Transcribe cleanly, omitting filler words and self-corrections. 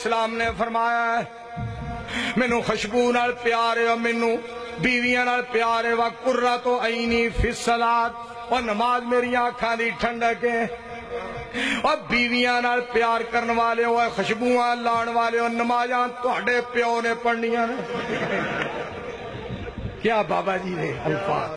इस्लाम ने फरमाया मैनू खुशबू नाल प्यार है, मैनू बीवियां नाल प्यार है। वा कुर्रा तो आईनी फिसलात, और नमाज मेरी आंखां दी ठंडक है। और बीवियां नाल प्यार करने वाले हो, खुशबुआं लाण वाले हो, नमाजां तुहाडे प्यो ने पढ़नियां ने। क्या बाबा जी ने अल्फाज